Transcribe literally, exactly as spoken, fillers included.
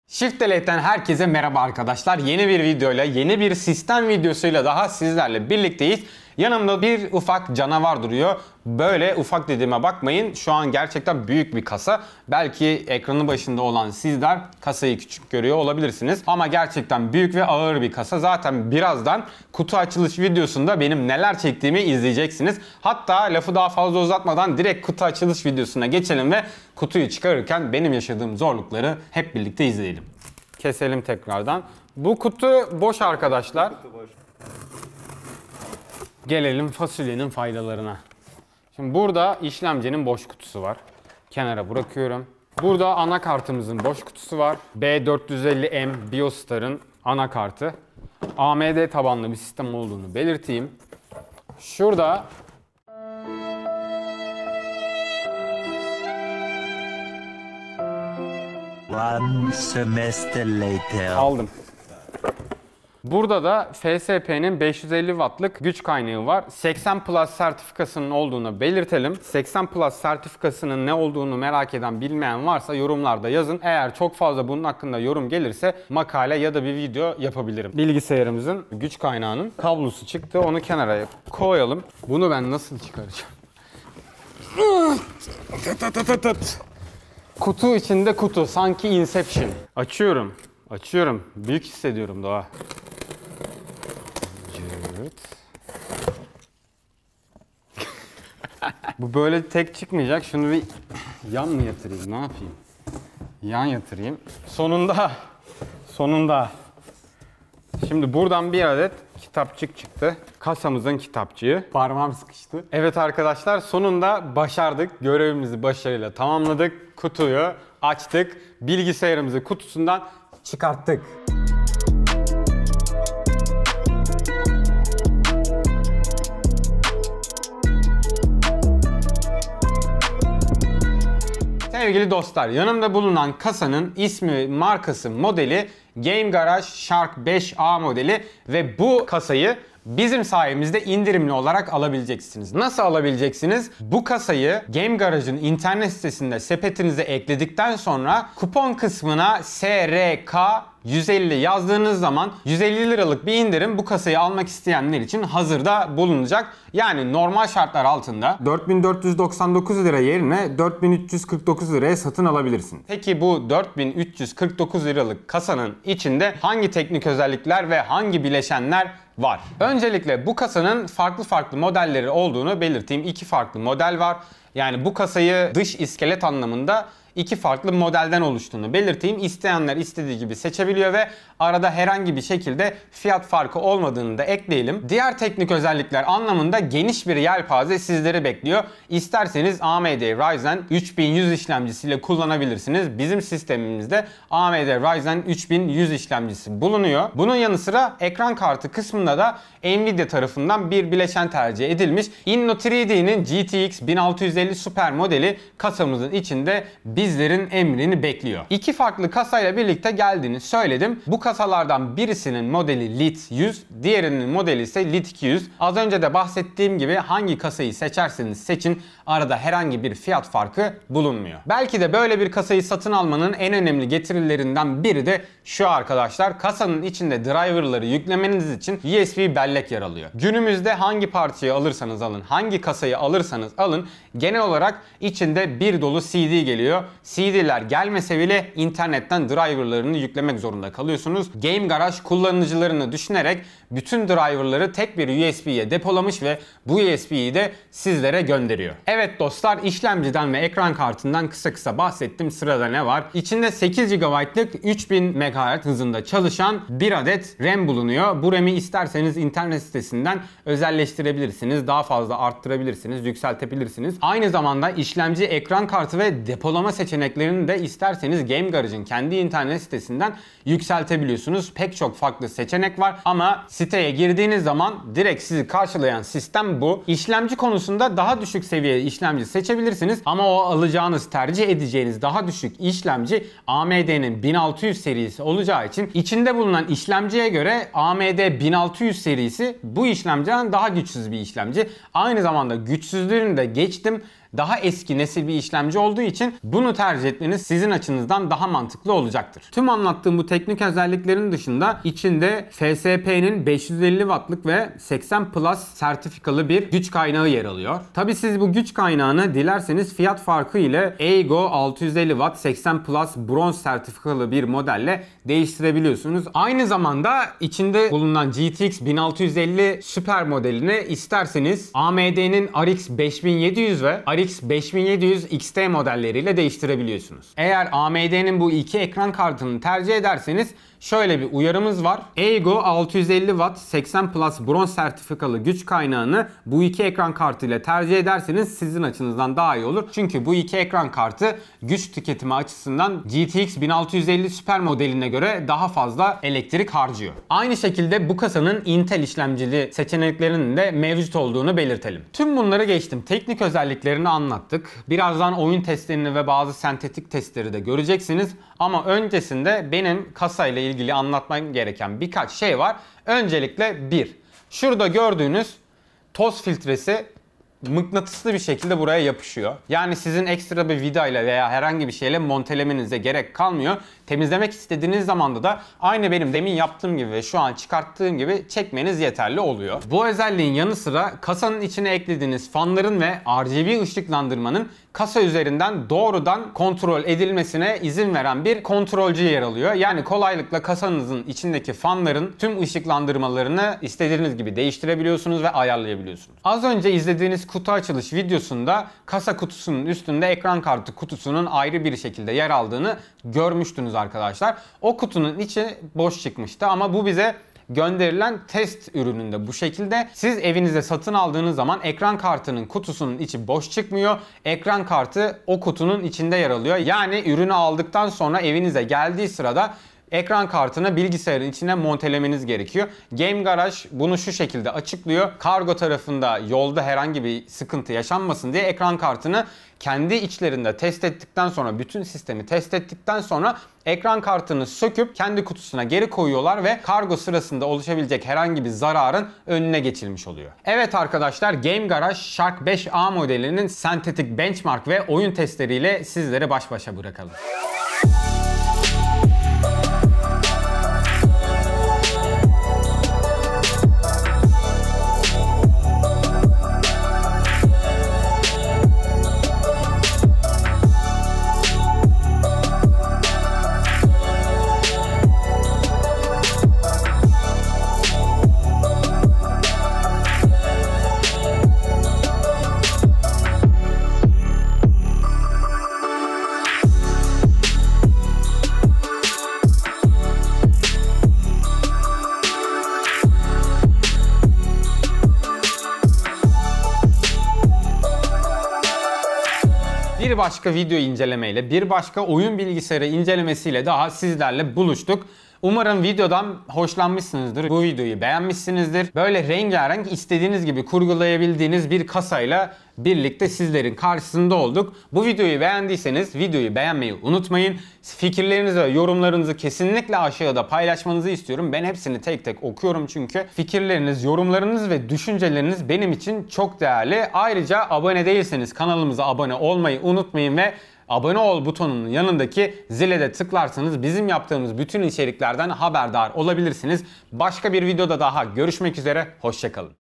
Shift Delete'den herkese merhaba arkadaşlar. Yeni bir videoyla, yeni bir sistem videosuyla daha sizlerle birlikteyiz. Yanımda bir ufak canavar duruyor. Böyle ufak dediğime bakmayın. Şu an gerçekten büyük bir kasa. Belki ekranı başında olan sizler kasayı küçük görüyor olabilirsiniz. Ama gerçekten büyük ve ağır bir kasa. Zaten birazdan kutu açılış videosunda benim neler çektiğimi izleyeceksiniz. Hatta lafı daha fazla uzatmadan direkt kutu açılış videosuna geçelim ve kutuyu çıkarırken benim yaşadığım zorlukları hep birlikte izleyelim. Keselim tekrardan. Bu kutu boş arkadaşlar. Gelelim fasulyenin faydalarına. Şimdi burada işlemcinin boş kutusu var. Kenara bırakıyorum. Burada anakartımızın boş kutusu var. B dört yüz elli M Biostar'ın anakartı. A M D tabanlı bir sistem olduğunu belirteyim. Şurada One semester later. aldım. Burada da F S P'nin beş yüz elli wattlık güç kaynağı var. seksen plus sertifikasının olduğunu belirtelim. seksen plus sertifikasının ne olduğunu merak eden, bilmeyen varsa yorumlarda yazın. Eğer çok fazla bunun hakkında yorum gelirse makale ya da bir video yapabilirim. Bilgisayarımızın güç kaynağının kablosu çıktı. Onu kenara koyalım. Bunu ben nasıl çıkaracağım? Kutu içinde kutu. Sanki Inception. Açıyorum. Açıyorum. Büyük hissediyorum Doğa. Evet. Bu böyle tek çıkmayacak. Şunu bir yan mı yatırayım? Ne yapayım? Yan yatırayım. Sonunda. Sonunda. Şimdi buradan bir adet kitapçık çıktı. Kasamızın kitapçığı. Parmağım sıkıştı. Evet arkadaşlar, sonunda başardık. Görevimizi başarıyla tamamladık. Kutuyu açtık. Bilgisayarımızı kutusundan çıkarttık. Sevgili dostlar, yanımda bulunan kasanın ismi, markası, modeli Game Garage Shark beş A modeli ve bu kasayı bizim sayemizde indirimli olarak alabileceksiniz. Nasıl alabileceksiniz? Bu kasayı Game Garage'ın internet sitesinde sepetinize ekledikten sonra kupon kısmına S R K yüz elli yazdığınız zaman yüz elli liralık bir indirim bu kasayı almak isteyenler için hazırda bulunacak. Yani normal şartlar altında dört bin dört yüz doksan dokuz lira yerine dört bin üç yüz kırk dokuz liraya satın alabilirsin. Peki bu dört bin üç yüz kırk dokuz liralık kasanın içinde hangi teknik özellikler ve hangi bileşenler var? Öncelikle bu kasanın farklı farklı modelleri olduğunu belirteyim. İki farklı model var. Yani bu kasayı dış iskelet anlamında iki farklı modelden oluştuğunu belirteyim. İsteyenler istediği gibi seçebiliyor ve arada herhangi bir şekilde fiyat farkı olmadığını da ekleyelim. Diğer teknik özellikler anlamında geniş bir yelpaze sizleri bekliyor. İsterseniz A M D Ryzen üç bin yüz işlemcisiyle kullanabilirsiniz. Bizim sistemimizde A M D Ryzen üç bin yüz işlemcisi bulunuyor. Bunun yanı sıra ekran kartı kısmında da Nvidia tarafından bir bileşen tercih edilmiş. Inno üç D'nin G T X bin altı yüz elli Super modeli kasamızın içinde bizlerin emrini bekliyor. İki farklı kasayla birlikte geldiğini söyledim. Bu kasalardan birisinin modeli Lit yüz, diğerinin modeli ise Lit iki yüz. Az önce de bahsettiğim gibi hangi kasayı seçerseniz seçin arada herhangi bir fiyat farkı bulunmuyor. Belki de böyle bir kasayı satın almanın en önemli getirilerinden biri de şu arkadaşlar. Kasanın içinde driverları yüklemeniz için U S B bellek yer alıyor. Günümüzde hangi parçayı alırsanız alın, hangi kasayı alırsanız alın genel olarak içinde bir dolu C D geliyor. C D'ler gelmese bile internetten driverlarını yüklemek zorunda kalıyorsunuz. Game Garage kullanıcılarını düşünerek bütün driverları tek bir U S B'ye depolamış ve bu U S B'yi de sizlere gönderiyor. Evet dostlar, işlemciden ve ekran kartından kısa kısa bahsettim. Sırada ne var? İçinde sekiz gigabaytlık üç bin megahertz hızında çalışan bir adet RAM bulunuyor. Bu RAM'i isterseniz internet sitesinden özelleştirebilirsiniz. Daha fazla arttırabilirsiniz, yükseltebilirsiniz. Aynı zamanda işlemci, ekran kartı ve depolama seçeneklerini de isterseniz Game Garage'ın kendi internet sitesinden yükseltebiliyorsunuz. Pek çok farklı seçenek var ama siteye girdiğiniz zaman direkt sizi karşılayan sistem bu. İşlemci konusunda daha düşük seviye işlemci seçebilirsiniz ama o alacağınız, tercih edeceğiniz daha düşük işlemci A M D'nin bin altı yüz serisi olacağı için içinde bulunan işlemciye göre A M D bin altı yüz serisi bu işlemciden daha güçsüz bir işlemci. Aynı zamanda güçsüzlüğünü de geçtim. daha eski nesil bir işlemci olduğu için bunu tercih etmeniz sizin açınızdan daha mantıklı olacaktır. Tüm anlattığım bu teknik özelliklerin dışında içinde F S P'nin beş yüz elli wattlık ve seksen plus sertifikalı bir güç kaynağı yer alıyor. Tabi siz bu güç kaynağını dilerseniz fiyat farkı ile Aigo altı yüz elli watt seksen plus bronz sertifikalı bir modelle değiştirebiliyorsunuz. Aynı zamanda içinde bulunan G T X bin altı yüz elli Super modelini isterseniz A M D'nin R X beş bin yedi yüz ve R X beş bin yedi yüz X T modelleriyle değiştirebiliyorsunuz. Eğer A M D'nin bu iki ekran kartını tercih ederseniz şöyle bir uyarımız var. Aigo altı yüz elli watt seksen plus bronz sertifikalı güç kaynağını bu iki ekran kartı ile tercih ederseniz sizin açınızdan daha iyi olur. Çünkü bu iki ekran kartı güç tüketimi açısından G T X bin altı yüz elli Super modeline göre daha fazla elektrik harcıyor. Aynı şekilde bu kasanın Intel işlemcili seçeneklerinin de mevcut olduğunu belirtelim. Tüm bunları geçtim. Teknik özelliklerini anlattık. Birazdan oyun testlerini ve bazı sentetik testleri de göreceksiniz. Ama öncesinde benim kasayla ilgili anlatmam gereken birkaç şey var. Öncelikle bir. Şurada gördüğünüz toz filtresi mıknatıslı bir şekilde buraya yapışıyor. Yani sizin ekstra bir vidayla veya herhangi bir şeyle montelemenize gerek kalmıyor. Temizlemek istediğiniz zamanda da aynı benim demin yaptığım gibi ve şu an çıkarttığım gibi çekmeniz yeterli oluyor. Bu özelliğin yanı sıra kasanın içine eklediğiniz fanların ve R G B ışıklandırmanın kasa üzerinden doğrudan kontrol edilmesine izin veren bir kontrolcü yer alıyor. Yani kolaylıkla kasanızın içindeki fanların tüm ışıklandırmalarını istediğiniz gibi değiştirebiliyorsunuz ve ayarlayabiliyorsunuz. Az önce izlediğiniz kutu açılış videosunda kasa kutusunun üstünde ekran kartı kutusunun ayrı bir şekilde yer aldığını görmüştünüz arkadaşlar. O kutunun içi boş çıkmıştı ama bu bize gönderilen test ürününde bu şekilde. Siz evinizde satın aldığınız zaman ekran kartının kutusunun içi boş çıkmıyor. Ekran kartı o kutunun içinde yer alıyor. Yani ürünü aldıktan sonra evinize geldiği sırada ekran kartını bilgisayarın içine montelemeniz gerekiyor. Game Garage bunu şu şekilde açıklıyor. Kargo tarafında yolda herhangi bir sıkıntı yaşanmasın diye ekran kartını kendi içlerinde test ettikten sonra, bütün sistemi test ettikten sonra ekran kartını söküp kendi kutusuna geri koyuyorlar ve kargo sırasında oluşabilecek herhangi bir zararın önüne geçilmiş oluyor. Evet arkadaşlar, Game Garage Shark beş A modelinin sentetik benchmark ve oyun testleriyle sizleri baş başa bırakalım. Bir başka video incelemeyle, bir başka oyun bilgisayarı incelemesiyle daha sizlerle buluştuk. Umarım videodan hoşlanmışsınızdır. Bu videoyu beğenmişsinizdir. Böyle rengarenk istediğiniz gibi kurgulayabildiğiniz bir kasayla birlikte sizlerin karşısında olduk. Bu videoyu beğendiyseniz videoyu beğenmeyi unutmayın. Fikirlerinizi ve yorumlarınızı kesinlikle aşağıda paylaşmanızı istiyorum. Ben hepsini tek tek okuyorum çünkü fikirleriniz, yorumlarınız ve düşünceleriniz benim için çok değerli. Ayrıca abone değilseniz kanalımıza abone olmayı unutmayın ve abone ol butonunun yanındaki zile de tıklarsanız bizim yaptığımız bütün içeriklerden haberdar olabilirsiniz. Başka bir videoda daha görüşmek üzere, hoşça kalın.